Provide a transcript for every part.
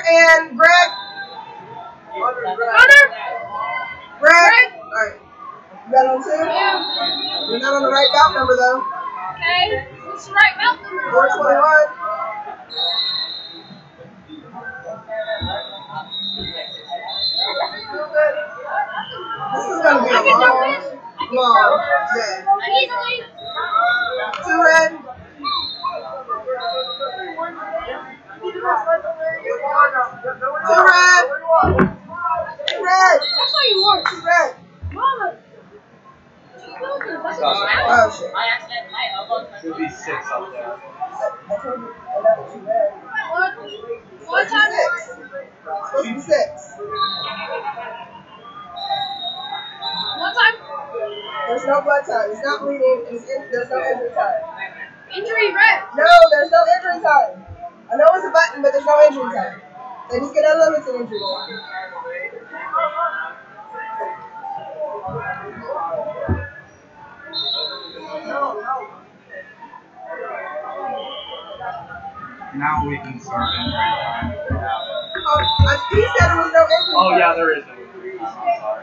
and Greg. Hunter. Greg. All right. You got on 2? Yeah. You're not on the right bout number though. Okay. What's the right bout number? 421. This is gonna be a long day. Easily. 2 red. 2 red. 2 red. That's how you work. 2 red. Mama. Oh shit. Should be 6 up there. I told you another 2 red. What time? 6. Supposed to be 6. What time? There's no blood time. It's not bleeding. There's no injury time. Injury red. No, there's no injury time. I know it's a button, but there's no injury time. They just get unlimited injury time. Now we can start injury time. He said there was no injury time. Oh yeah, there is no injury time. I'm sorry.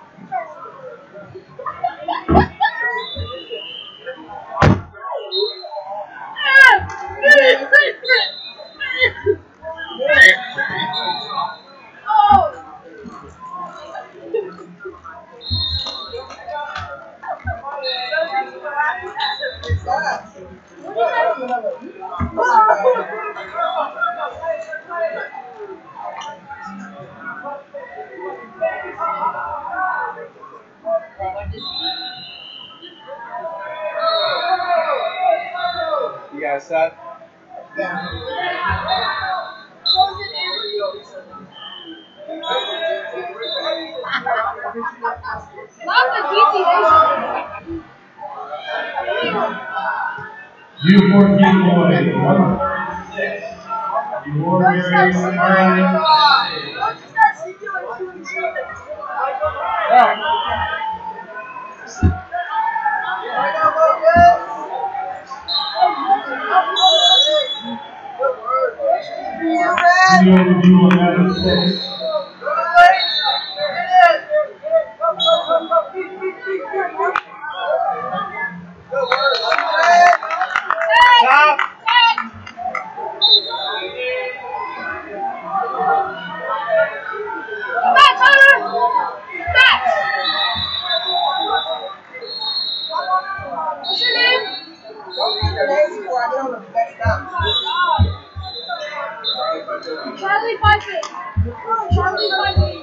You guys set? Yeah. Not the GTA. You 14 boys, 136. You Warriors, Stop! Back, Hunter! Back! What's your name? Don't get your names before I get on the next stop. Charlie Piper. Charlie Piper.